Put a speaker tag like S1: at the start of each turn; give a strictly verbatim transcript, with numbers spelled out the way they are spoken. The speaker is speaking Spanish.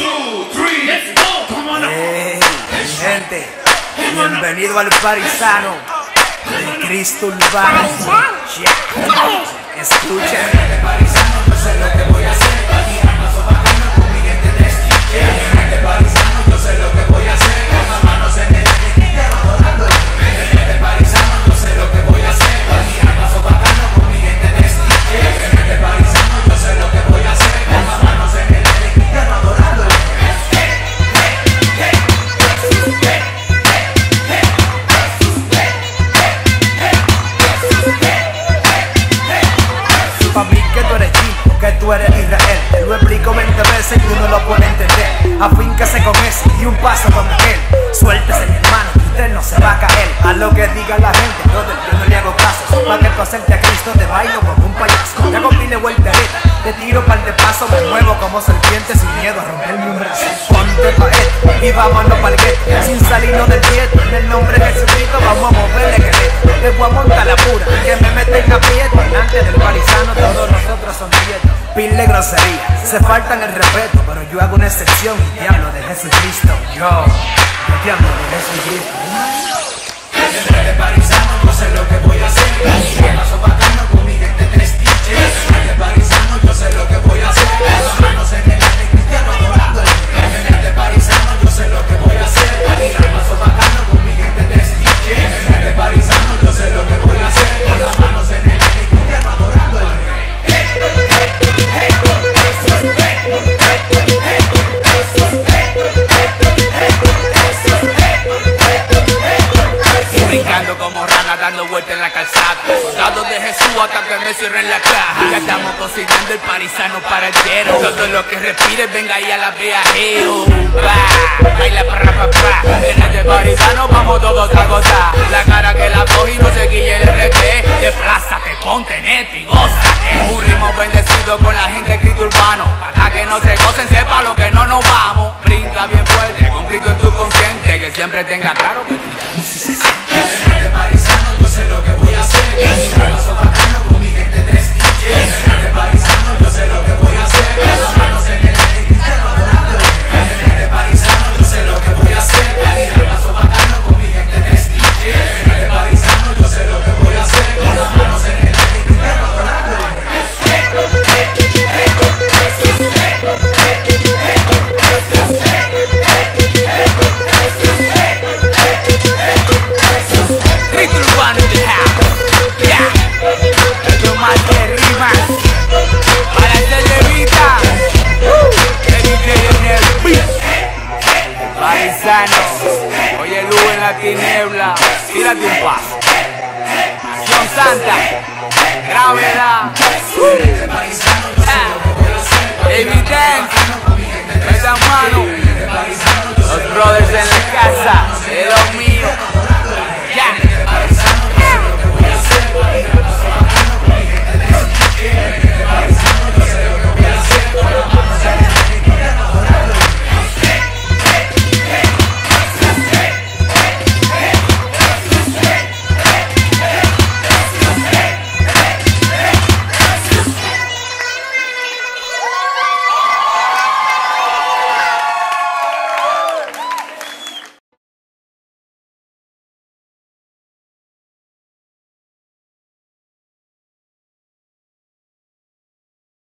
S1: two, three, let's go. Come on.
S2: Hey, gente, bienvenido al Parisano de Cristo Urbano. Escucha. Parisano, yo sé lo que voy a hacer. Paso bajando con mi gente de este Parisano, yo sé lo que voy a hacer. Con las manos en el aire, adorando. Este Parisano, yo sé lo que voy a hacer. Paso bajando con mi gente de este Parisano, yo sé lo que voy a hacer. Con las manos en el aire, adorando. Pa' mí que tú eres chico, que tú eres Israel. Te lo explico veinte veces y tú no lo puedes entender. Afíncase con ese y un paso con aquel. Suéltese mi hermano, que usted no se va a caer. A lo que diga la gente, brother, yo no le hago caso. Pa' que tú aceptes a Cristo te bailo como un payaso. Te hago pile vueltereta, te tiro par de pasos. Me muevo como serpiente sin miedo a romperme un brazo. Ponte pa' esto y vámonos pa'l gueto. Sin salirnos del gueto, en el nombre de Jesucristo vamos a moverle quereto. Le voy a montar la pura, que me meten aprieto. Delante del Parisano todos nosotros son quietos. Pile grosería, se faltan el respeto, pero yo hago una excepción y te hablo de Jesucristo. Yo, yo te hablo de Jesucristo. Desde Parisano yo sé lo que voy a hacer. Paso bajando con mi gente tres pinches. Desde Parisano yo sé lo que voy a hacer. Las manos en el aire, cristiano adorando. Desde Parisano yo sé lo que voy a hacer. Paso bajando con mi gente tres pinches. Desde Parisano yo sé lo que voy a hacer. Con las manos en el aire, cristiano adorando. Brincando como rana, dando vueltas en la calzada. Soldados de Jesús hasta que me cierren la caja. Ya estamos cocinando el parisano para el lleno. Todo lo que respire venga ahí a la viajeo. Va, baila para papá. En este parisano vamos todos a gozar. La cara que la cogí no se guille el R P. Desplázate, ponte neto y gózate. Un ritmo bendecido con la gente de Cristo Urbano. Para que no se gocen, sepa lo que no nos vamos. Brinca bien fuerte, con Cristo en tu consciente. Que siempre tenga claro que